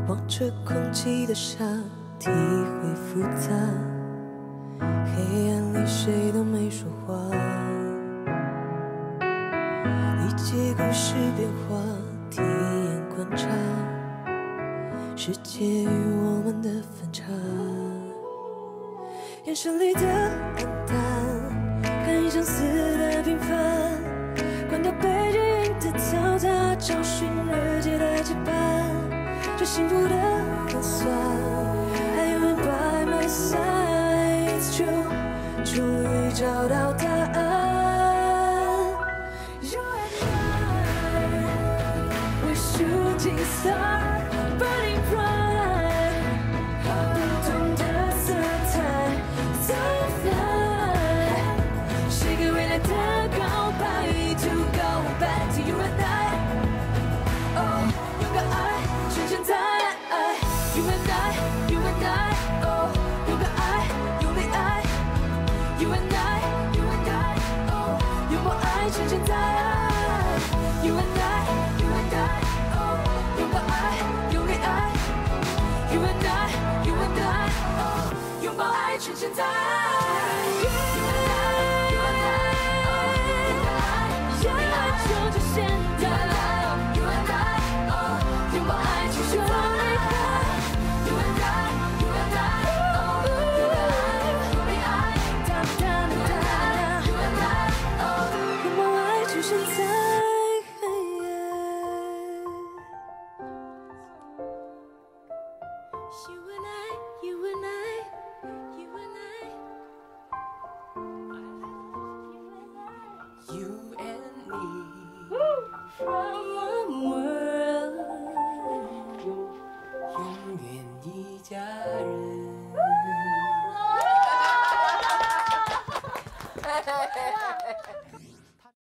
望着空气的沙，体会复杂。黑暗里谁都没说话，理解故事变化，体验观察，世界与我们的反差。眼神里的暗淡，看相似的平凡，关掉北京的嘈杂，找寻日记的羁绊，这幸福的核酸，还有人 by my side。It's true， 终于找到答案。You and I， we're shooting star，burning bright， 不同的色彩 ，so fly， 是个未来的告白 ，to go back to you and I。哦，勇敢爱，趁现在。You and I， you and I， 哦，勇敢爱，用力爱。You and I， you and I， 哦，拥抱爱，趁现在。You and I， you and I， 哦，拥抱爱，用力爱。You and I， you and I， 哦，拥抱爱，趁现在。You and I， you and I， 哦，拥抱爱，用力爱，就现在。You and I， 哦，拥抱爱，趁现在。